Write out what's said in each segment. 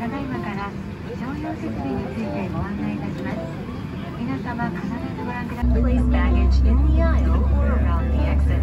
ただいまから商用設備についてご案内いたします。皆様必ずご覧ください。Place baggage in the aisle or around the exits.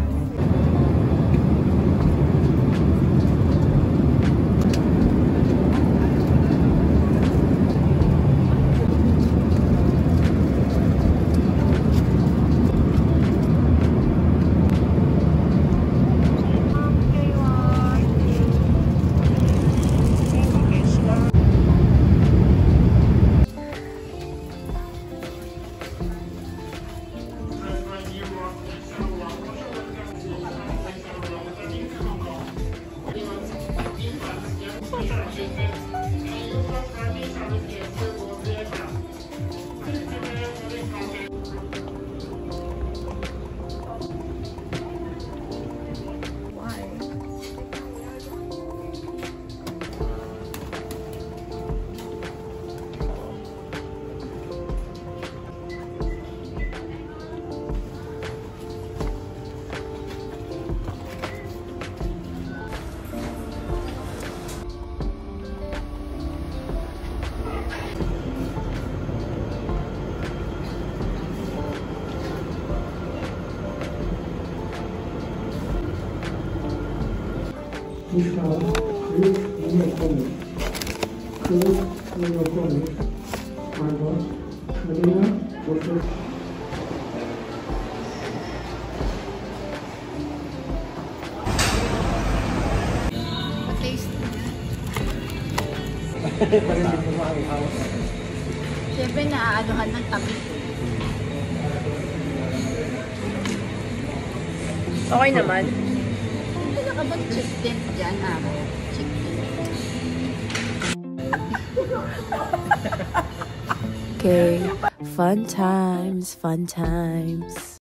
Siyempre, naaanuhan ng tabi. Okay naman. Hindi nakabag-check din dyan, ha? Check din. Okay. Fun times, fun times.